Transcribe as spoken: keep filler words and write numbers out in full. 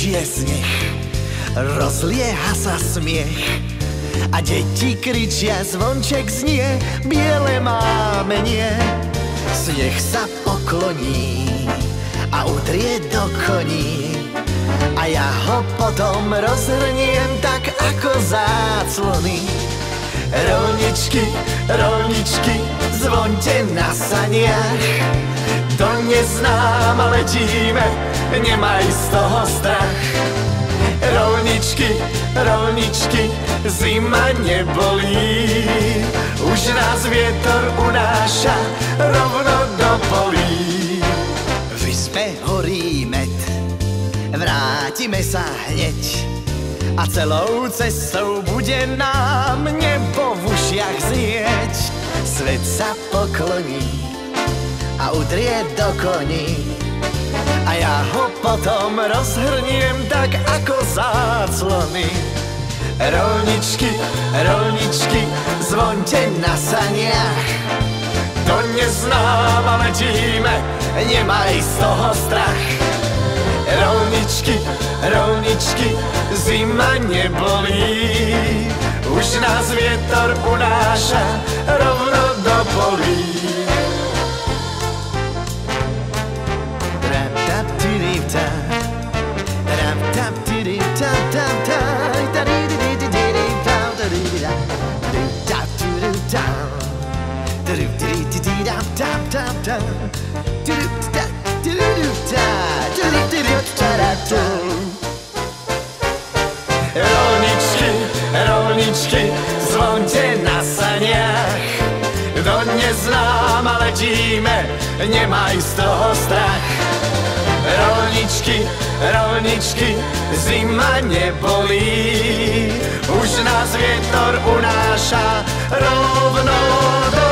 je sneh, rozlieha sa smiech a deti kričia, zvonček znie, biele mámenie. Sneh sa pokloní a utrie do koní a ja ho potom rozhrniem tak ako záclony. Rolničky, rolničky, zvonte na saniach, do neznáma letíme, nemaj z toho strach. Rolničky, rolničky, zima nebolí, už nás vietor unáša rovno do polí. Vyzme horý med, vrátime sa hneď a celou cestou bude nám nebo v ušiach znieť. Svet sa pokloní a udrie do koní a ja ho potom rozhrniem tak ako záclony. Rolničky, rolničky, zvonte na saniach, do neznáma letíme, nemaj z toho strach. Rolničky, rolničky, zima nebolí, už nás vietor unáša rovno do polí. Rolničky, rolničky, zvonte na saniach, do neznáma letíme, nemaj z toho strach. Rolničky, rolničky, zima nebolí, už nás vietor unáša rovno do